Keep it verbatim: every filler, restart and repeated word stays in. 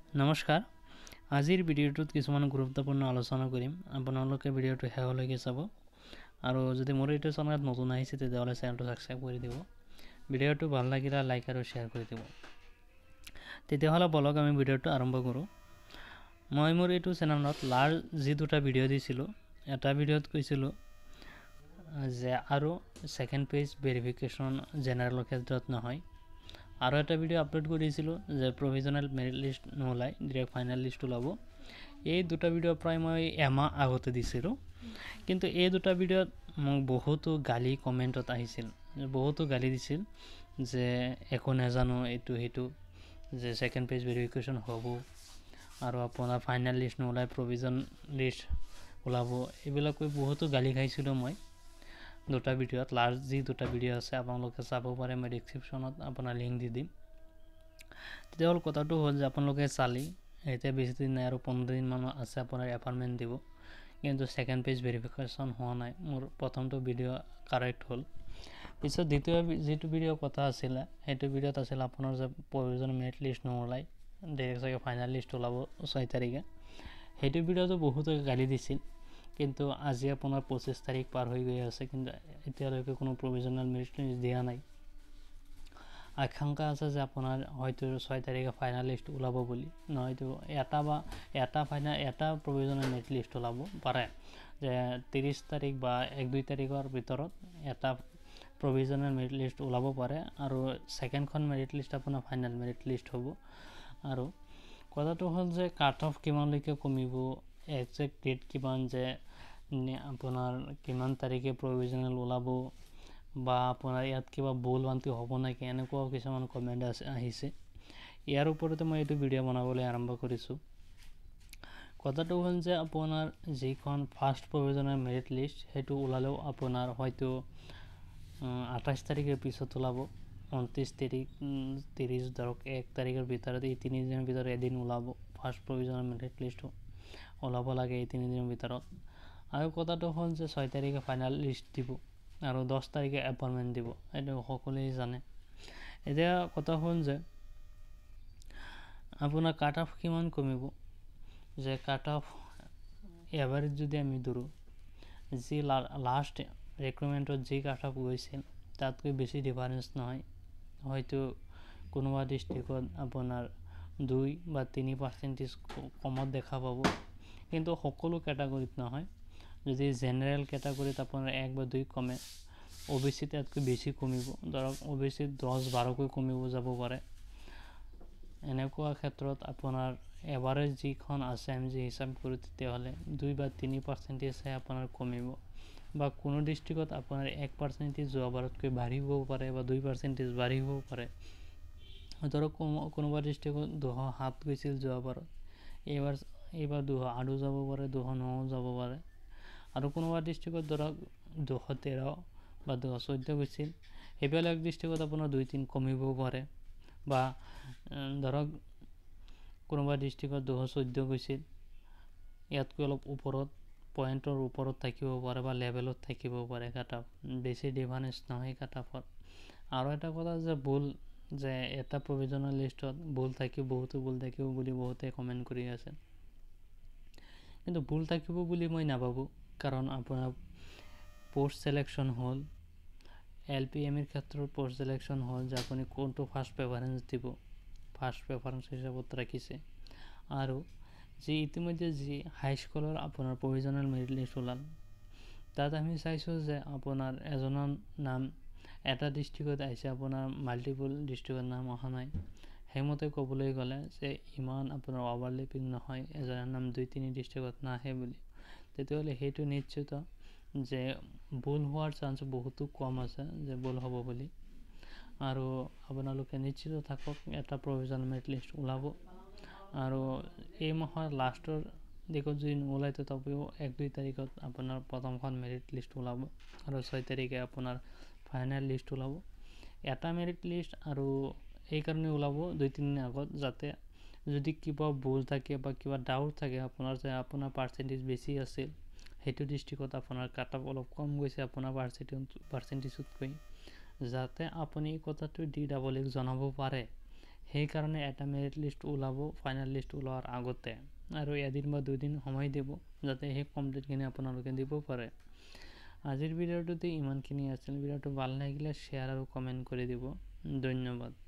নমস্কাৰ আজিৰ ভিডিঅ'টোত কিছুমান গুৰুত্বপূৰ্ণ আলোচনা কৰিম আপোনালোকে ভিডিঅ'টো শেষলৈকে চাব আৰু যদি মোৰ এইটো চেনেলত নতুন আহিছে তেতিয়াহ'লে চেনেলটো সাবস্ক্ৰাইব কৰি দিব ভিডিঅ'টো ভাল লাগিলে লাইক আৰু শ্বেয়াৰ কৰি দিব তেতিয়াহ'লে বলক আমি ভিডিঅ'টো আৰম্ভ কৰোঁ মই মোৰ এইটো চেনেলত লাৰ যি দুটা ভিডিঅ' দিছিলো এটা ভিডিঅ'ত কৈছিলো যে আৰু সেকেন্ড পেজ ভেৰিফিকেশন জেনাৰেলৰ ক্ষেত্ৰত নহয় আৰু এটা ভিডিও আপলোড কৰিছিলো যে প্ৰভিজনাল মেৰিট লিষ্ট নোলাই ডাইৰেক্ট ফাইনাল লিষ্ট ওলাব এই দুটা ভিডিও প্ৰায় মই এমাহ আগতে দিছিলো কিন্তু এই দুটা ভিডিওত মোক বহুতো গালি কমেন্টত আহিছিল বহুতো গালি দিছিল যে একো নাজানো এটো হেতু যে সেকেন্ড পেজ ভেৰিফিকেশন হ'ব আৰু আপোনাৰ ফাইনাল লিষ্ট নোলাই প্ৰভিজন লিষ্ট ওলাব এইবিলাক কৈ বহুতো গালি খাইছিলো মই দুটা ভিডিওত লাৰ্জ যি দুটা ভিডিও আছে আপোনালোকে চাব পাৰে মই ডেসক্ৰিপচনত আপোনাৰ লিংক দি দিম তেতিয়াহ'ল কথাটো হ'ল যে আপোনালোকে চালি এতিয়া বেছি দিন নাই আৰু পোন্ধৰ দিন মান আছে আপোনাৰ এপইন্টমেন্ট দিব কিন্তু সেকেন্ড পেজ ভেৰিফিকেশন হোৱা নাই মোৰ প্ৰথমটো ভিডিও কাৰেক্ট হ'ল পিছত দ্বিতীয় যেটো ভিডিও কথা আছিল হেতু ভিডিওত আছিল আপোনাৰ যে প্ৰয়োজন মেৰিট লিষ্ট নোলাই ডাইৰেক্ট ফাইনাল লিষ্ট ওলাব ছয় তাৰিখে হেতু ভিডিওটো বহুত গালি দিছিল কিন্তু আজি আপোনাৰ পঁচিছ তাৰিখ পাৰ হৈ গৈ আছে কিন্তু এতিয়ালৈকে কোনো প্ৰভিজনাল মেৰিট লিষ্ট দিয়া নাই আকাংক্ষা আছে যে আপোনাৰ হয়তো ছয় তাৰিখে ফাইনাল লিষ্ট ওলাব বুলি নহয়তো এটা বা এটা ফাইনাল এটা প্ৰভিজনাল মেৰিট লিষ্ট ওলাব পাৰে যে ত্ৰিশ তাৰিখ বা এক দুই তাৰিখৰ ভিতৰত এটা প্ৰভিজনাল মেৰিট লিষ্ট ওলাব পাৰে আৰু সেকেন্ডখন মেৰিট লিষ্ট আপোনাৰ ফাইনাল মেৰিট লিষ্ট হ'ব আৰু কথাটো হ'ল যে কাট অফ কিমানলৈকে কমিব এক্সাক্ট ডেট কিমান যে আপোনাৰ কিমান তাৰিখে প্ৰভিজনাল ওলাব বা আপোনাৰ ইয়াত কিবা ভুল ভ্ৰান্তি হ'ব নেকি এনেকুৱা কিছুমান কমেন্ট আহিছে ইয়াৰ ওপৰতে মই এইটো ভিডিও বনাবলৈ আৰম্ভ কৰিছো কথাটো হ'ল যে আপোনাৰ যিখন ফাৰ্স্ট প্ৰভিজনাল মেৰিট লিষ্ট হেতু ওলালেও আপোনাৰ হয়তো আঠাইশ তাৰিখৰ পিছত ওলাব ঊনত্ৰিশ তাৰিখ ত্ৰিশ ধৰক এক তাৰিখৰ ভিতৰত এই তিনি দিনৰ ভিতৰত এদিন ওলাব ফাৰ্স্ট প্ৰভিজনাল মেৰিট লিষ্ট ওলাব লাগে এই তিনি দিনৰ ভিতৰত আৰু কথাটো হ'ল যে ছয় তাৰিখে ফাইনাল লিষ্ট দিব আৰু দহ তাৰিখে এপইন্টমেন্ট দিব এটো সকলোৱে জানে এতিয়া কথা হ'ল যে আপোনাৰ কাট অফ কিমান কমিব যে কাট অফ এভাৰেজ যদি আমি ধৰো যি লাষ্ট ৰিক্ৰুটমেন্টত যি কাট অফ গৈছিল তাতকৈ বেছি ডিফাৰেন্স নহয় হয়তো কোনোবা ডিস্ট্ৰিক্টত আপোনাৰ দুই বা তিনি পাৰ্চেন্টেজ কমত দেখা পাব কিন্তু সকলো ক্যাটাগৰীত নহয় যদি জেনাৰেল ক্যাটাগৰীত আপোনাৰ এক বা দুই কমে ওবিসি তাতকৈ বেছি কমিব ধৰক ওবিসি দহ বাৰ কৈ কমিব যাব পাৰে এনেকুৱা ক্ষেত্ৰত আপোনাৰ এভাৰেজ যিখন আছে আমি যে হিসাব কৰো তেতিয়াহলে দুই বা তিনি পাৰ্চেন্টেজ হে আপোনাৰ কমিব বা কোনো ডিস্ট্ৰিক্টত আপোনাৰ এক পাৰ্চেন্টেজ যোৱাবাৰতকৈ বাঢ়িব পাৰে বা দুই পাৰ্চেন্টেজ বাঢ়িব পাৰে ধৰক কোনোবা ডিস্ট্ৰিক্টত দুশ সাত গৈছিল যোৱাবাৰ এইবাৰ এইবাৰ দুশ আঠ যাব পাৰে দুশ ন যাব পাৰে আৰু কোনোবা ডিস্ট্ৰিক্টত ধৰক দুশ তেৰ বা দুশ চৈধ্য গৈছিল হেবেলাক ডিস্ট্ৰিক্টত আপোনাৰ দুই তিন কমিব পাৰে বা ধৰক কোনোবা ডিস্ট্ৰিক্টত দুশ চৈধ্য গৈছিল ইয়াতকৈ অলপ ওপৰত পইণ্টৰ ওপৰত থাকিব পাৰে বা লেভেলত থাকিব পাৰে কাট অফ বেছি ডিফাৰেন্স নহয় কাট অফত আৰু এটা কথা যে ভুল যে এটা প্ৰভিজনাল লিষ্টত ভুল থাকিব বহুত ভুল থাকিব বুলি বহুতে কমেন্ট কৰি আছে কিন্তু ভুল থাকিব বুলি মই নাভাবো কাৰণ আপোনাৰ পোষ্ট সিলেকশন হল এলপিএম এর ক্ষেত্ৰত পোষ্ট সিলেকশন হল যে আপুনি কোনটো ফার্স্ট প্রেফারেন্স দিব ফার্স্ট প্রেফারেন্স হিসাবত ৰাখিছে আৰু যে ইতিমধ্যে যে হাই স্কুলৰ আপোনাৰ প্ৰভিজনাল মেৰিট লিষ্ট ওলাল তাত আমি চাইছো যে আপোনাৰ এজনৰ নাম এটা ডিস্ট্ৰিক্টত আহিছে আপোনাৰ মাল্টিপল ডিস্ট্ৰিক্টৰ নাম অহা নাই হেমতে ক'বলৈ গ'লে যে ইমান আপোনাৰ ওভাৰলেপিং নহয় এজনৰ নাম দুই তিনি ডিস্ট্ৰিক্টত নাহে বুলি তেতিয়াহ'লে হেতু নিশ্চিত যে ভুল হোৱাৰ চান্স বহুত কম আছে যে ভুল হ'ব বুলি আৰু আপোনালোকে নিশ্চিত থাকক এটা প্ৰভিজনাল মেৰিট লিষ্ট ওলাব আৰু এই মাহৰ লাষ্টৰ দিনত যদি ওলাই তথাপিও এক দুই তাৰিখত আপোনাৰ প্ৰথমখন মেৰিট লিষ্ট ওলাব আৰু ছয় তাৰিখে আপোনাৰ ফাইনাল লিষ্ট ওলাব এটা মেৰিট লিষ্ট আৰু এই কাৰণে ওলাব দুই তিন দিন আগত যাতে যদি কিবা ভুল থাকে বা কিবা ডাউট থাকে আপোনাৰ যে আপোনাৰ পাৰ্চেন্টেজ বেছি আছিল হেতু ডিস্ট্ৰিক্টত আপোনাৰ কাট অফ অলপ কম গৈছে আপোনাৰ পাৰ্চেন্টেজতকৈ যাতে আপুনি কথাটো ডি ডাবল এক্স জনাব পাৰে সেইকাৰণে এটা মেৰিট লিষ্ট ওলাব ফাইনেল লিষ্ট ওলোৱাৰ আগতে, আৰু এদিন বা দুদিন সময় দিব যাতে সেই কমপ্লিটখিনি আপোনালোকে দিব পাৰে। আজিৰ ভিডিঅ'টোতে ইমানখিনি আছিল। ভিডিঅ'টো ভাল লাগিলে শ্বেয়াৰ আৰু কমেণ্ট কৰি দিব। ধন্যবাদ।